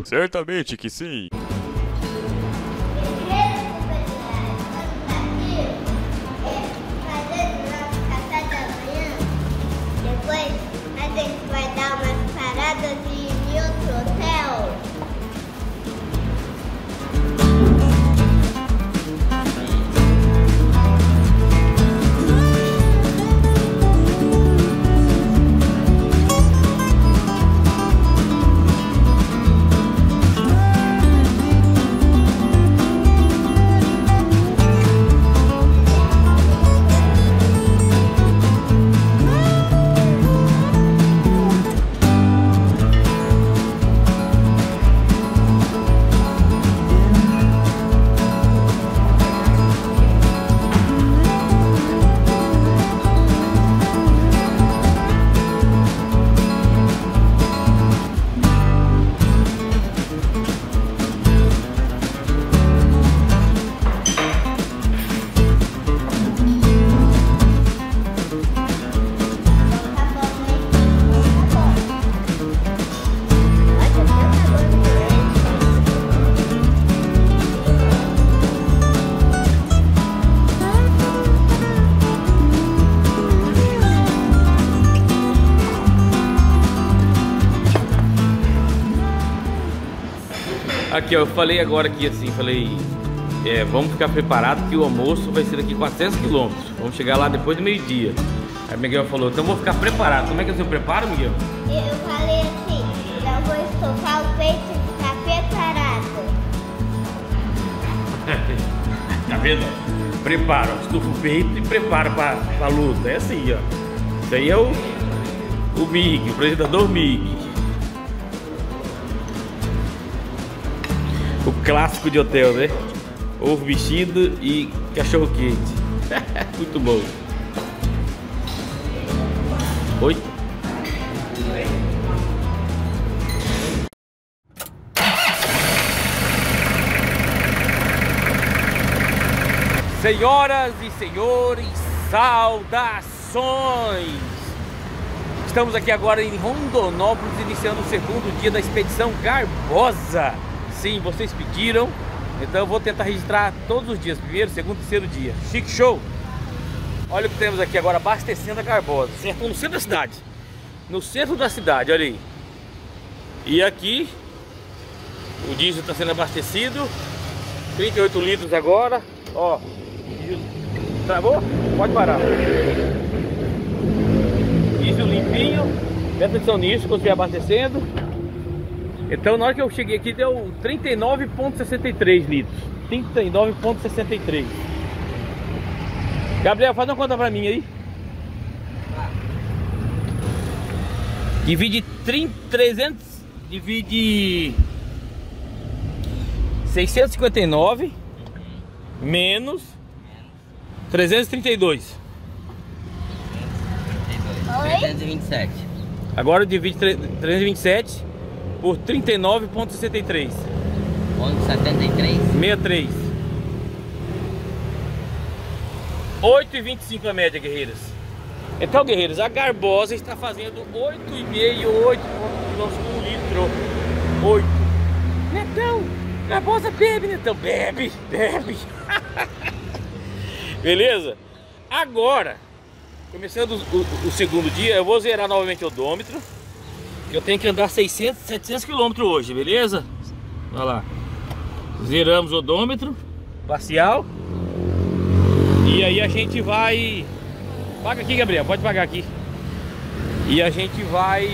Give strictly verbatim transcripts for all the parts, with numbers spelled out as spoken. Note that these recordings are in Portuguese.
Certamente que sim. Aqui, ó, eu falei agora aqui assim, falei, é, vamos ficar preparado que o almoço vai ser daqui quatrocentos quilômetros. Vamos chegar lá depois do meio-dia. Aí Miguel falou, então vou ficar preparado. Como é que você prepara, Miguel? Eu falei assim, eu vou estufar o peito e ficar preparado. Tá vendo? Prepara, estufa o peito e prepara pra, pra luta. É assim, ó. Isso aí é o, o Mig, o apresentador Mig. O clássico de hotel, né? Ovo mexido e cachorro quente. Muito bom. Oi? Senhoras e senhores, saudações! Estamos aqui agora em Rondonópolis, iniciando o segundo dia da expedição Garbosa. Sim, vocês pediram, então eu vou tentar registrar todos os dias, primeiro, segundo, terceiro dia. Chique show! Olha o que temos aqui agora, abastecendo a Garbosa, certo? No centro da cidade. No centro da cidade, olha aí. E aqui, o diesel está sendo abastecido. trinta e oito litros agora. Ó, travou? Pode parar. Diesel limpinho. Presta atenção nisso, quando estiver abastecendo. Então na hora que eu cheguei aqui deu trinta e nove vírgula sessenta e três litros. trinta e nove vírgula sessenta e três. Gabriel, faz uma conta pra mim aí. Divide trezentos, divide seiscentos e cinquenta e nove menos trezentos e trinta e dois. trezentos e vinte e sete. Agora divide trezentos e vinte e sete por trinta e nove vírgula sessenta e três. setenta e três. sessenta e três. oito vírgula vinte e cinco a média, guerreiros. Então, guerreiros, a Garbosa está fazendo oito vírgula cinco, oito quilômetros por litro. oito. Netão, Garbosa bebe, Netão. Bebe, bebe. Beleza? Agora, começando o, o, o segundo dia, eu vou zerar novamente o odômetro. Eu tenho que andar seiscentos, setecentos quilômetros hoje, beleza? Olha lá. Zeramos o odômetro parcial. E aí a gente vai... Paga aqui, Gabriel, pode pagar aqui. E a gente vai...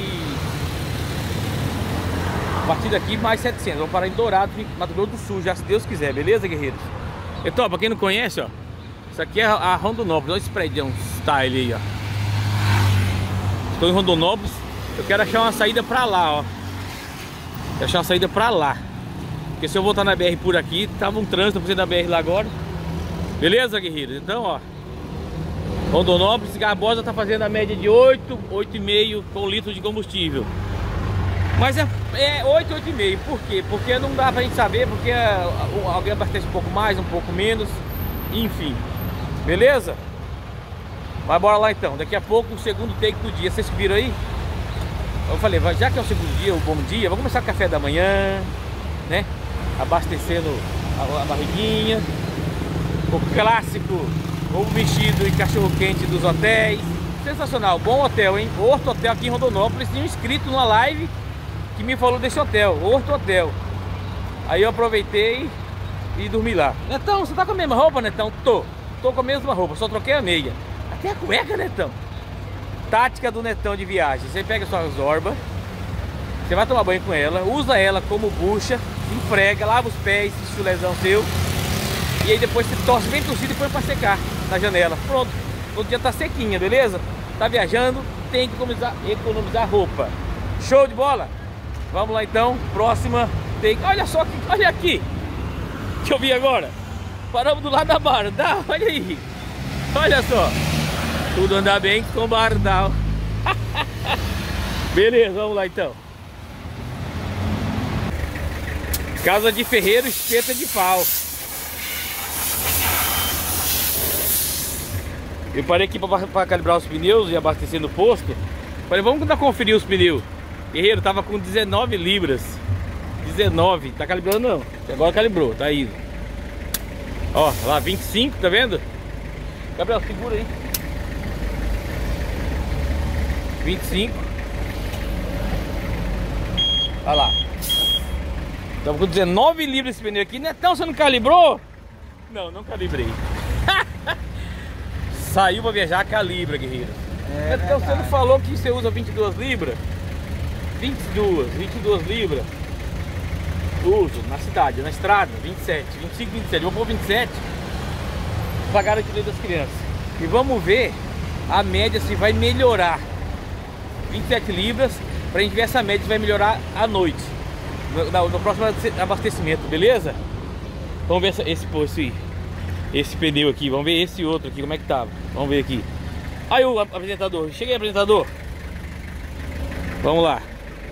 A partir daqui mais setecentos. Vamos parar em Dourados, Mato Grosso do Sul, já se Deus quiser, beleza, guerreiros? Então, pra quem não conhece, ó, isso aqui é a Rondonópolis. Olha esse prédio style aí, ó. Estou em Rondonópolis. Eu quero achar uma saída pra lá, ó. Quero achar uma saída pra lá. Porque se eu voltar na B R por aqui, tava um trânsito pra você da B R lá agora. Beleza, guerreiros? Então, ó, Rondonópolis, Garbosa tá fazendo a média de oito, oito vírgula cinco com litro de combustível. Mas é, é oito, oito vírgula cinco. Por quê? Porque não dá pra gente saber, porque alguém abastece um pouco mais, um pouco menos. Enfim. Beleza? Mas bora lá então. Daqui a pouco o segundo take do dia. Vocês viram aí? Eu falei, já que é o segundo dia, o bom dia, vamos começar o café da manhã. né? Abastecendo a, a barriguinha. O clássico, o vestido e cachorro quente dos hotéis. Sensacional, bom hotel, hein? Horto Hotel aqui em Rondonópolis. Tinha um inscrito numa live que me falou desse hotel, Horto Hotel. Aí eu aproveitei e dormi lá. Netão, você tá com a mesma roupa, Netão? Tô, tô com a mesma roupa, só troquei a meia. Até a cueca, Netão. Tática do Netão de viagem. Você pega sua zorba, você vai tomar banho com ela, usa ela como bucha, enfrega, lava os pés, esse chulezão seu. E aí depois você torce bem torcido e põe pra secar na janela. Pronto, todo dia tá sequinha, beleza? Tá viajando, tem que economizar, economizar roupa. Show de bola? Vamos lá então, próxima take. Olha só, que, olha aqui que eu vi agora. Paramos do lado da Bardal, olha aí. Olha só, tudo anda bem com Bardal. Beleza, vamos lá então. Casa de ferreiro, espeta de pau. Eu parei aqui para calibrar os pneus e abastecer no posto. Falei, vamos tentar conferir os pneus. Guerreiro, tava com dezenove libras. dezenove, tá calibrando não. Agora calibrou, tá indo. Ó, lá vinte e cinco, tá vendo? Gabriel, segura aí. vinte e cinco. Olha lá. Tava com dezenove libras esse pneu aqui. Netão, você não calibrou? Não, não calibrei. Saiu pra viajar, calibra, guerreiro. É, então você não falou que você usa vinte e duas libras? vinte e duas, vinte e duas libras. Uso na cidade, na estrada, vinte e sete, vinte e cinco, vinte e sete. Vou pôr vinte e sete. Pagar o direito das crianças. E vamos ver a média se vai melhorar. vinte e sete libras, pra gente ver essa média se vai melhorar à noite. No, no próximo abastecimento, beleza? Vamos ver essa, esse, esse, esse pneu aqui. Vamos ver esse outro aqui, como é que tava. Vamos ver aqui. Aí o apresentador, cheguei, apresentador. Vamos lá.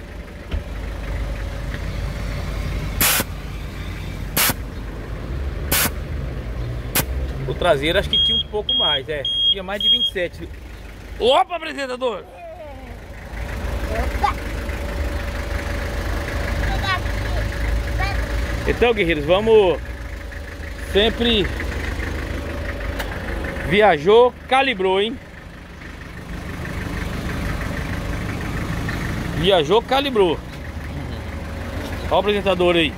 O traseiro acho que tinha um pouco mais, é. Tinha mais de vinte e sete. Opa, apresentador! Então, guerreiros, vamos sempre viajou, calibrou, hein? Viajou, calibrou. Olha o apresentador aí.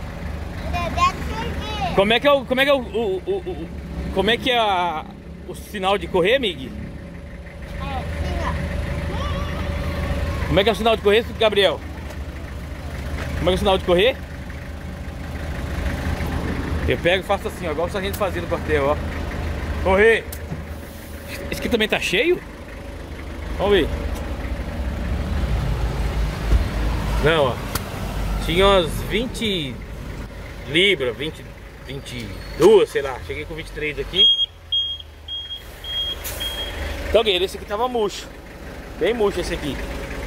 Como é que é o, como é que é o, o, o, o como é que é a, o sinal de correr, Mig? Como é que é o sinal de correr, Gabriel? Como é que é o sinal de correr? Eu pego e faço assim, ó, igual a gente fazia no quartel, ó. Correr. Esse aqui também tá cheio? Vamos ver. Não, ó. Tinha umas vinte libras, vinte, vinte e duas, sei lá. Cheguei com vinte e três aqui. Então, guerreiro, esse aqui tava murcho. Bem murcho esse aqui.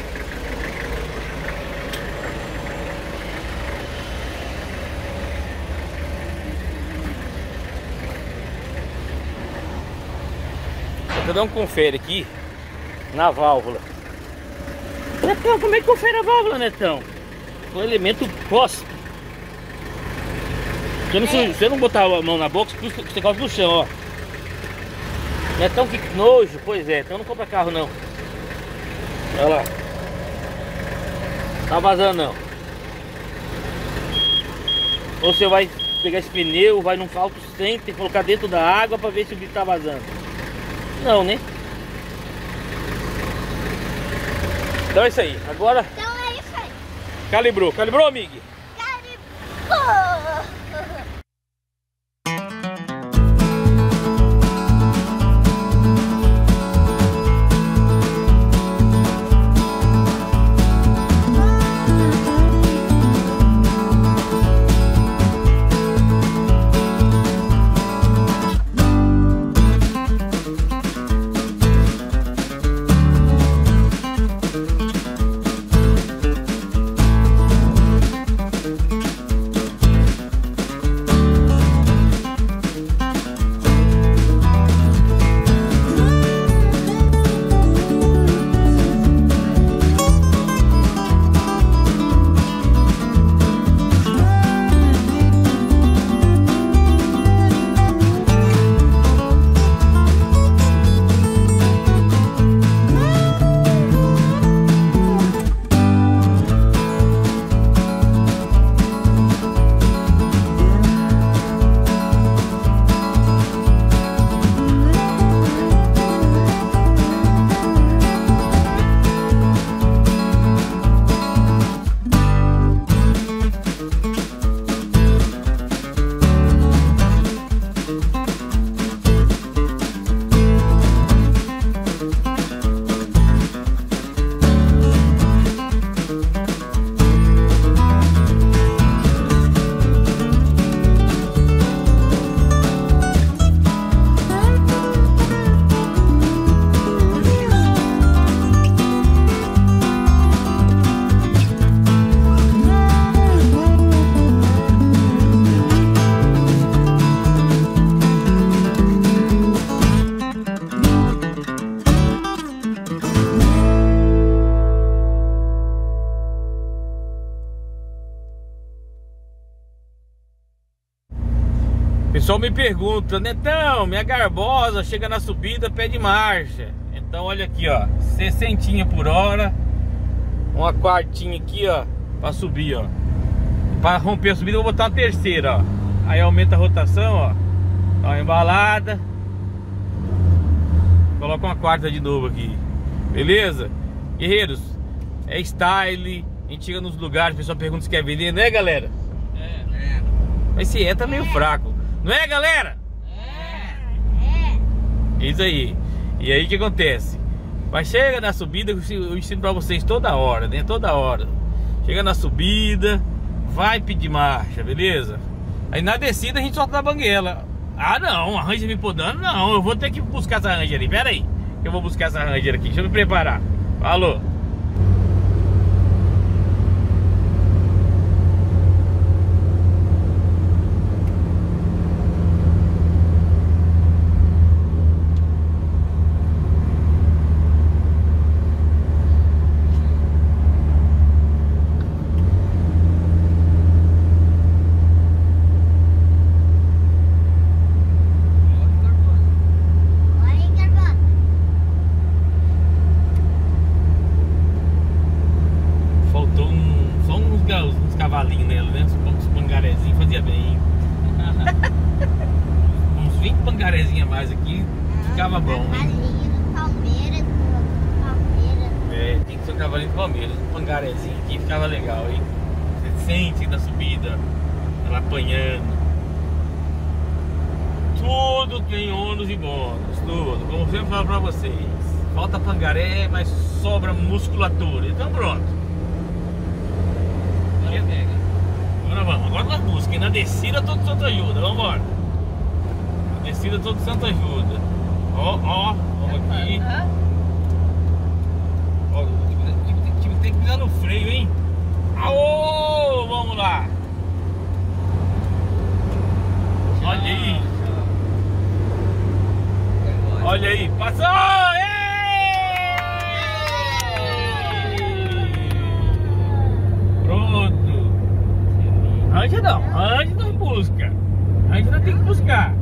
Vou dar um confere aqui na válvula. Netão, como é que confere a válvula, Netão? O elemento pós. Se você não, você não botar a mão na boca, você coloca no chão, ó. Netão, que nojo. Pois é, então não compra carro não. Olha lá. Tá vazando não. Ou você vai pegar esse pneu, vai num caldo sem, tem que colocar dentro da água pra ver se o bicho tá vazando. Não, né? Então é isso aí. Agora... Então é isso aí. Calibrou. Calibrou, amigo? Calibrou. O pessoal me pergunta, Netão, minha garbosa chega na subida, pede marcha. Então olha aqui, ó, sessenta por hora. Uma quartinha aqui, ó, pra subir, ó. Pra romper a subida eu vou botar uma terceira, ó. Aí aumenta a rotação, ó. Dá uma embalada. Coloca uma quarta de novo aqui. Beleza? Guerreiros, é style. A gente chega nos lugares, o pessoal pergunta se quer vender, né, galera? É. É. Mas se é, tá meio fraco. Não é, galera? É. Isso aí. E aí o que acontece? Mas chega na subida, eu ensino pra vocês toda hora, né? Toda hora. Chega na subida, vai pedir marcha, beleza? Aí na descida a gente solta na banguela. Ah não, a Ranger me podando, não. Eu vou ter que buscar essa Ranger ali. Pera aí, que eu vou buscar essa Ranger aqui. Deixa eu me preparar. Falou. Cavalinho nela, né? Uns pangarezinhos fazia bem. Uns vinte pangarezinhos a mais aqui, ficava bom. Cavalinho do Palmeiras, do Palmeiras. É, tem que ser um cavalinho do Palmeiras. Um pangarezinho aqui ficava legal, hein? Você sente na subida, ela apanhando. Tudo tem ônus e bônus, tudo. Como eu sempre falo pra vocês. Falta pangaré, mas sobra musculatura. Então pronto. Agora vamos, agora nós buscamos. Na descida todo santo ajuda, vamos embora. Na descida todo santo ajuda. Ó, ó, vamos aqui. Ó, o time tem que pisar no freio, hein? Aô, vamos lá. Olha aí. Olha aí, passou! Ei! Pronto. Ranger não, Ranger não busca. Ranger não tem que buscar.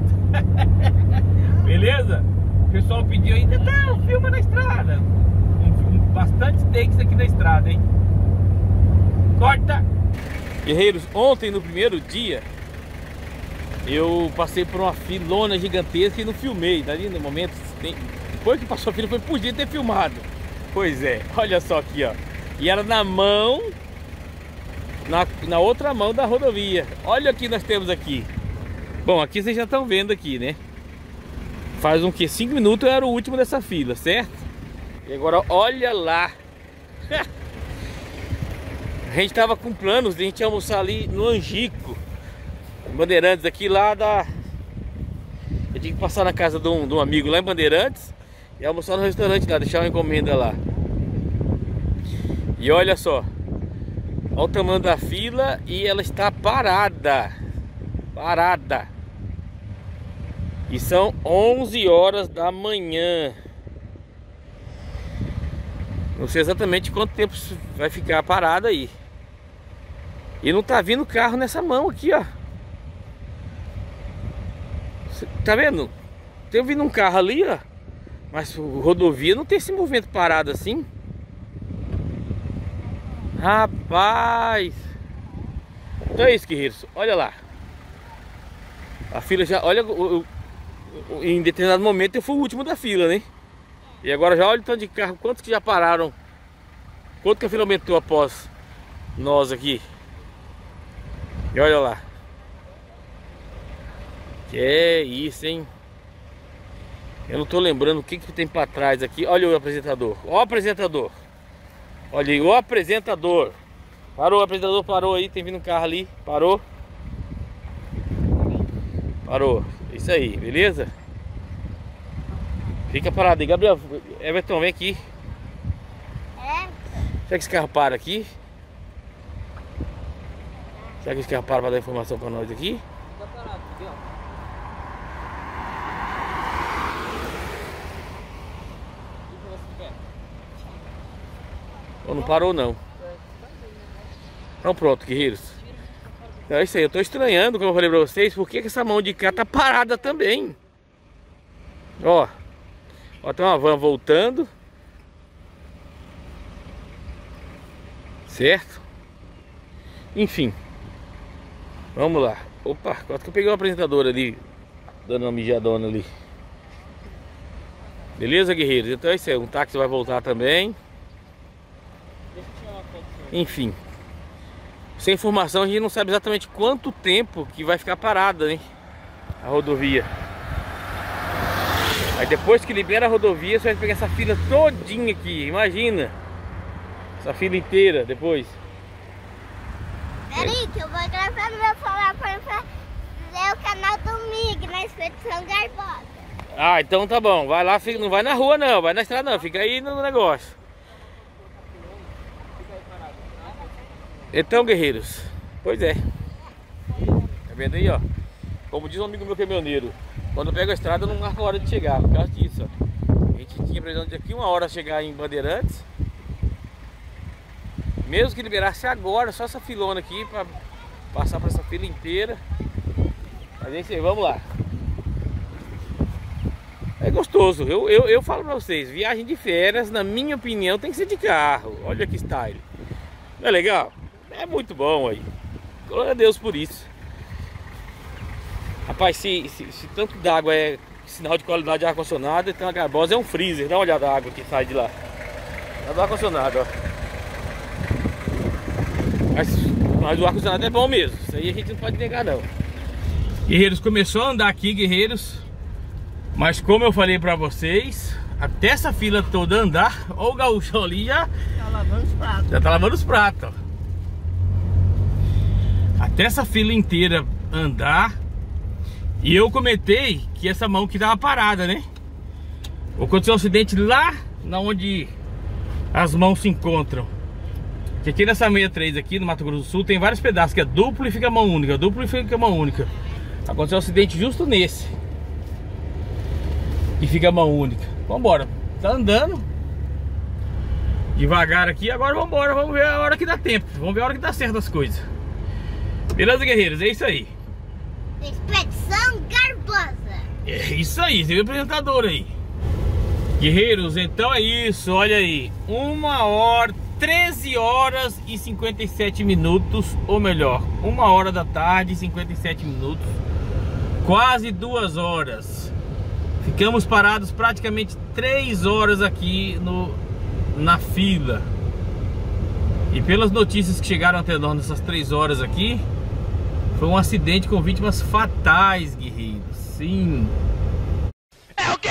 Beleza? O pessoal pediu ainda, tá, filma na estrada. Um, um, bastante takes aqui na estrada, hein? Corta! Guerreiros, ontem no primeiro dia eu passei por uma filona gigantesca e não filmei. Ali no momento, tem... depois que passou a fila, foi podia ter filmado. Pois é, olha só aqui, ó. E era na mão, na, na outra mão da rodovia. Olha o que nós temos aqui. Bom, aqui vocês já estão vendo aqui, né? Faz um que? cinco minutos eu era o último dessa fila, certo? E agora olha lá. A gente tava com planos de a gente almoçar ali no Angico, Bandeirantes, aqui lá da... Eu tinha que passar na casa de um, de um amigo lá em Bandeirantes e almoçar no restaurante lá, deixar uma encomenda lá. E olha só, olha o tamanho da fila e ela está parada. Parada. E são onze horas da manhã. Não sei exatamente quanto tempo vai ficar parada aí. E não tá vindo carro nessa mão aqui, ó. Tá vendo? Tem vindo um carro ali, ó. Mas rodovia não tem esse movimento parado assim. Rapaz. Então é isso, guerreiros. Olha lá. A fila já... Olha, o, o, em determinado momento eu fui o último da fila, né? E agora já olha o tanto de carro. Quantos que já pararam? Quanto que a fila aumentou após nós aqui? E olha lá. Que é isso, hein? Eu não tô lembrando o que que tem pra trás aqui. Olha o apresentador. Ó o apresentador. Olha aí, o apresentador. Parou, o apresentador parou aí. Tem vindo um carro ali. Parou. Parou. Isso aí, beleza? Fica parado aí. Gabriel, Everton, vem aqui. É? Será que esse carro para aqui? Será que esse carro para pra dar informação pra nós aqui? Tá parado aqui, ó. Ou não parou não. Então pronto, guerreiros. É isso aí, eu tô estranhando, como eu falei pra vocês, por que que essa mão de cá tá parada também. Ó, ó, tem uma van voltando. Certo? Enfim. Vamos lá. Opa, quase que eu peguei o apresentador ali, dando uma mijadona ali. Beleza, guerreiros? Então é isso aí, um táxi vai voltar também. Enfim. Sem informação, a gente não sabe exatamente quanto tempo que vai ficar parada, né, a rodovia. Aí depois que libera a rodovia, você vai pegar essa fila todinha aqui, imagina. Essa fila inteira depois. Peraí, que eu vou gravar no meu celular para ver o canal do Mig na Expedição Garbosa. Ah, então tá bom. Vai lá, fica, não vai na rua não, vai na estrada não, fica aí no negócio. Então, guerreiros, pois é. Tá vendo aí, ó? Como diz um amigo meu caminhoneiro, quando eu pego a estrada não marca a hora de chegar, por causa disso, ó. A gente tinha previsão de aqui uma hora chegar em Bandeirantes. Mesmo que liberasse agora, só essa filona aqui pra passar por essa fila inteira. Mas é isso aí, vamos lá. É gostoso, eu, eu, eu falo pra vocês, viagem de férias, na minha opinião, tem que ser de carro. Olha que style. Não é legal? É muito bom aí. Glória a Deus por isso. Rapaz, se, se, se tanto d'água é sinal de qualidade de ar-condicionado, então a Garbosa é um freezer. Dá uma olhada na água que sai de lá. Dá do ar-condicionado, ó. Mas, mas o ar-condicionado é bom mesmo. Isso aí a gente não pode negar, não. Guerreiros, começou a andar aqui, guerreiros. Mas como eu falei pra vocês, até essa fila toda andar, ó, o gaúcho ali já Tá lavando os pratos. Já tá lavando os pratos, ó. Até essa fila inteira andar. E eu comentei que essa mão que tava parada, né? Aconteceu um acidente lá na onde as mãos se encontram. Que aqui nessa sessenta e três aqui no Mato Grosso do Sul tem vários pedaços que é duplo e fica mão única, duplo e fica mão única. Aconteceu um acidente justo nesse. E fica mão única. Vambora, tá andando devagar aqui, agora vamos embora, vamos ver a hora que dá tempo. Vamos ver a hora que dá certo as coisas. Beleza, guerreiros? É isso aí. Expedição Garbosa. É isso aí, você viu o apresentador aí. Guerreiros, então é isso, olha aí. Uma hora, treze horas e cinquenta e sete minutos. Ou melhor, uma hora da tarde e cinquenta e sete minutos. Quase duas horas. Ficamos parados praticamente três horas aqui no... na fila. E pelas notícias que chegaram até nós nessas três horas aqui, foi um acidente com vítimas fatais, guerreiros. Sim. É o quê?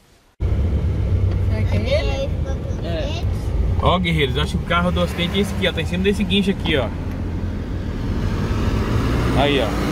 É aquele? É. Ó, guerreiros, eu acho que o carro do acidente é esse aqui, ó. Tá em cima desse guincho aqui, ó. Aí, ó.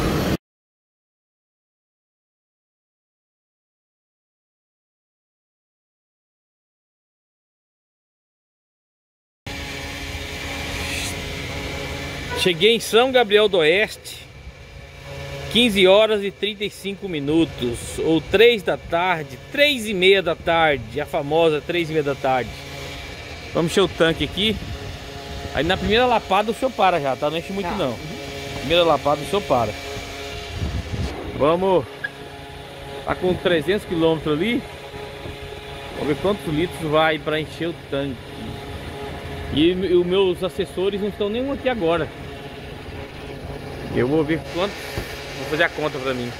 Cheguei em São Gabriel do Oeste, quinze horas e trinta e cinco minutos, ou três da tarde, três e meia da tarde, a famosa três e meia da tarde. Vamos encher o tanque aqui. Aí na primeira lapada o senhor para já, tá? Não enche muito não. Primeira lapada o senhor para. Vamos. Tá com trezentos quilômetros ali. Vamos ver quantos litros vai para encher o tanque. E os meus assessores não estão nenhum aqui agora. Eu vou ver quanto. Vou fazer a conta pra mim.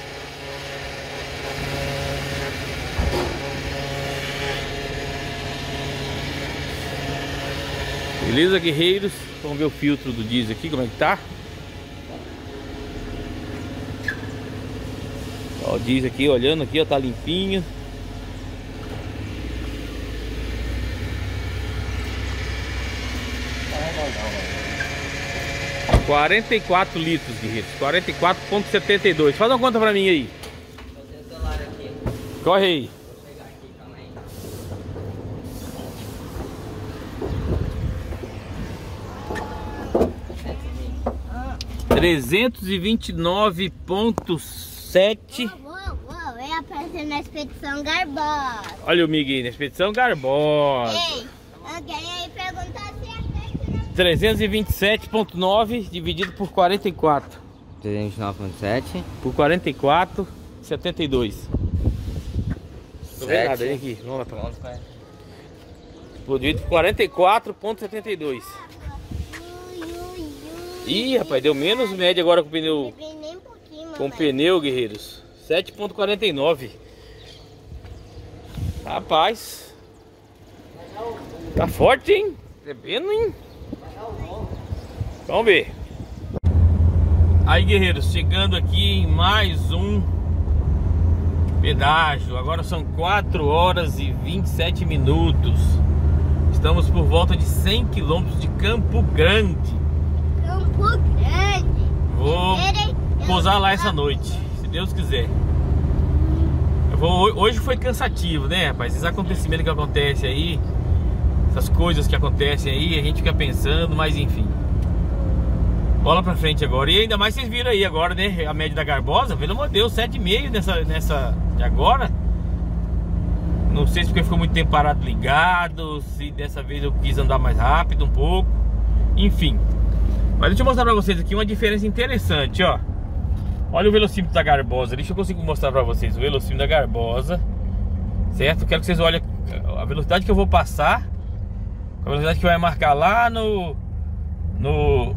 Beleza, guerreiros? Vamos ver o filtro do diesel aqui, como é que tá. Ó, o diesel aqui, olhando aqui, ó, tá limpinho. quarenta e quatro litros, guerreiros. quarenta e quatro vírgula setenta e dois. Faz uma conta pra mim aí. Corre aí. trezentos e vinte e nove vírgula sete. Uou, uou, eu apareci na Expedição Garbosa. Olha o Miguel na Expedição Garbosa. Ei, alguém aí perguntar se é trezentos e vinte e sete vírgula nove dividido por quarenta e quatro. trezentos e vinte e nove vírgula sete. Por quarenta e quatro vírgula setenta e dois. Não vê nada aí aqui. Vamos lá pra por quarenta e quatro vírgula setenta e dois. Ih, rapaz, deu menos média agora com o pneu. Com o pneu, guerreiros. sete vírgula quarenta e nove. Rapaz. Tá forte, hein? Bebendo, hein? Vamos ver. Aí, guerreiros, chegando aqui em mais um pedágio. Agora são quatro horas e vinte e sete minutos. Estamos por volta de cem quilômetros de Campo Grande. Campo Grande. Vou pousar lá essa noite, se Deus quiser. Eu vou, hoje foi cansativo, né, rapaz? Esses acontecimentos que acontecem aí, essas coisas que acontecem aí, a gente fica pensando, mas enfim. Bola pra frente agora. E ainda mais vocês viram aí agora, né? A média da Garbosa, pelo amor de Deus, sete vírgula cinco nessa, nessa de agora. Não sei se porque ficou muito tempo parado ligado, se dessa vez eu quis andar mais rápido um pouco. Enfim. Mas deixa eu mostrar pra vocês aqui uma diferença interessante, ó. Olha o velocímetro da Garbosa. Deixa eu conseguir mostrar pra vocês o velocímetro da Garbosa. Certo? Quero que vocês olhem a velocidade que eu vou passar, a velocidade que vai marcar lá no... No...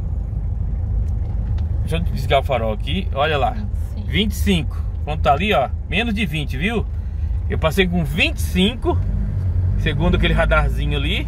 Deixa eu desligar o farol aqui. Olha lá, vinte e cinco. Quando tá ali, ó, menos de vinte, viu? Eu passei com vinte e cinco, segundo aquele radarzinho ali.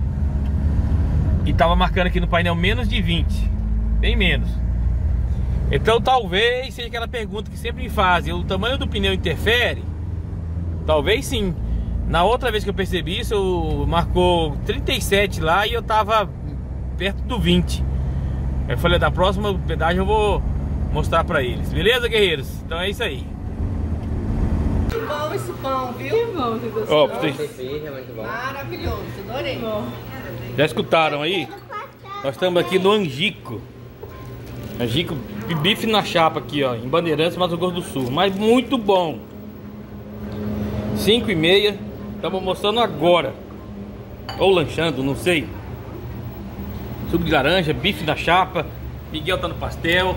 E tava marcando aqui no painel menos de vinte. Bem menos. Então talvez seja aquela pergunta que sempre me fazem: o tamanho do pneu interfere? Talvez sim. Na outra vez que eu percebi isso, eu marcou trinta e sete lá e eu tava perto do vinte. Eu falei, da próxima pedágio eu vou mostrar pra eles. Beleza, guerreiros? Então é isso aí. Que bom esse pão, viu? Que bom, que gostou. Ó, vocês... Maravilhoso, adorei. Bom. Já escutaram aí? Nós estamos aqui no Angico. Angico, bife na chapa aqui, ó, em Bandeirantes, Mato Grosso do Sul. Mas muito bom. cinco e meia. Estamos mostrando agora. Ou lanchando, não sei. Suco de laranja, bife na chapa. Miguel tá no pastel.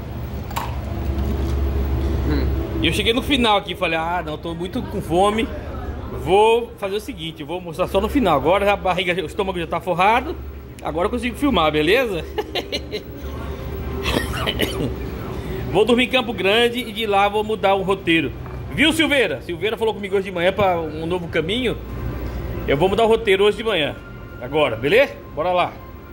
hum. E eu cheguei no final aqui, falei, ah não, tô muito com fome. Vou fazer o seguinte, vou mostrar só no final. Agora a barriga, o estômago já tá forrado. Agora eu consigo filmar, beleza? Vou dormir em Campo Grande e de lá vou mudar o roteiro. Viu, Silveira? Silveira falou comigo hoje de manhã para um novo caminho. Eu vou mudar o roteiro hoje de manhã. Agora, beleza? Bora lá.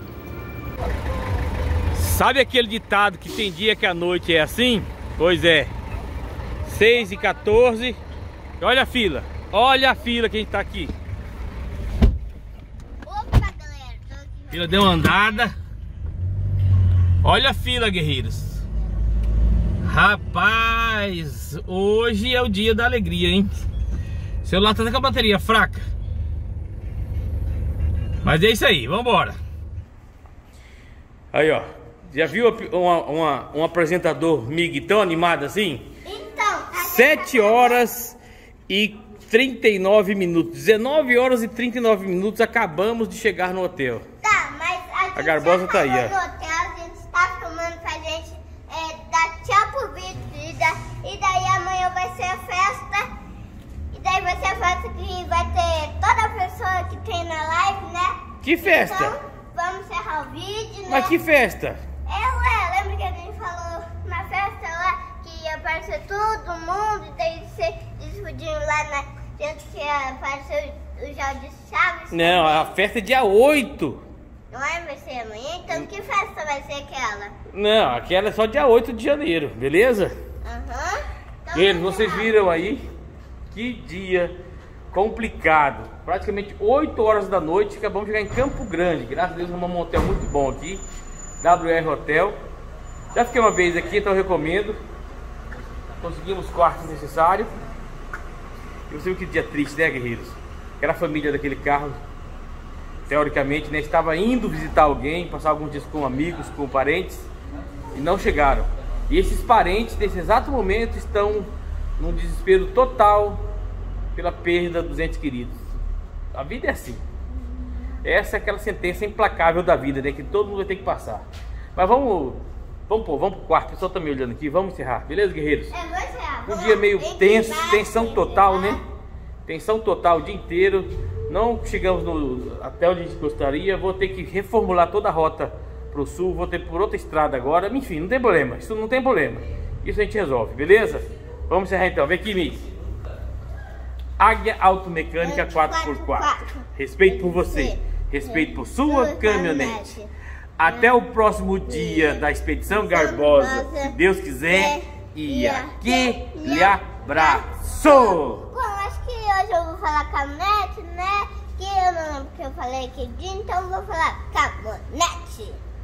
Sabe aquele ditado que tem dia que a noite é assim? Pois é. seis e quatorze. Olha a fila. Olha a fila que a gente tá aqui. Opa, galera. A fila deu uma andada. Olha a fila, guerreiros. Rapaz, hoje é o dia da alegria, hein? O celular tá com a bateria fraca. Mas é isso aí, vambora. Aí, ó. Já viu uma, uma, um apresentador M I G tão animado assim? Então, sete horas e trinta e nove minutos. dezenove horas e trinta e nove minutos. Acabamos de chegar no hotel. Tá, mas a, gente A Garbosa tá aí, ó. no hotel, a gente tá filmando pra gente é, dar tchau pro vídeo. E, da, e daí amanhã vai ser a festa. E daí vai ser a festa que vai ter toda a pessoa que tem na live, né? Que festa? Então, vamos encerrar o vídeo, né? Mas que festa? É, ué, lembra que a gente falou na festa lá que ia aparecer todo mundo e daí você discutiu lá na gente que ia aparecer o Jorge Chaves? Não, a festa é dia oito. Não é? Vai ser amanhã? Então que festa vai ser aquela? Não, aquela é só dia oito de janeiro, beleza? Aham. Então, Eles, vamos vocês lá. viram aí que dia complicado. Praticamente oito horas da noite, acabamos de chegar em Campo Grande. Graças a Deus, arrumamos um hotel muito bom aqui, W R Hotel. Já fiquei uma vez aqui, então eu recomendo. Conseguimos os quartos necessários. E você viu que dia triste, né, guerreiros? Era a família daquele carro, teoricamente, né, estava indo visitar alguém, passar alguns dias com amigos, com parentes, e não chegaram. E esses parentes, nesse exato momento, estão num desespero total pela perda dos entes queridos. A vida é assim. Essa é aquela sentença implacável da vida, né, que todo mundo vai ter que passar. Mas vamos Vamos pô, vamos pro quarto. O pessoal tá me olhando aqui. Vamos encerrar. Beleza, guerreiros? É, vou encerrar. Um dia meio tenso, tensão total, né? Tensão total o dia inteiro. Não chegamos no, até onde a gente gostaria. Vou ter que reformular toda a rota pro sul. Vou ter por outra estrada agora. Enfim, não tem problema. Isso não tem problema. Isso a gente resolve, beleza? Vamos encerrar então. Vem aqui, Miss. Águia Automecânica quatro por quatro. Respeito por você. Respeito por sua caminhonete. Até o próximo dia da Expedição Garbosa, se Deus quiser. E aquele abraço! Bom, acho que hoje eu vou falar caminhonete, né? Que eu não lembro que eu falei aquele dia, então eu vou falar caminhonete.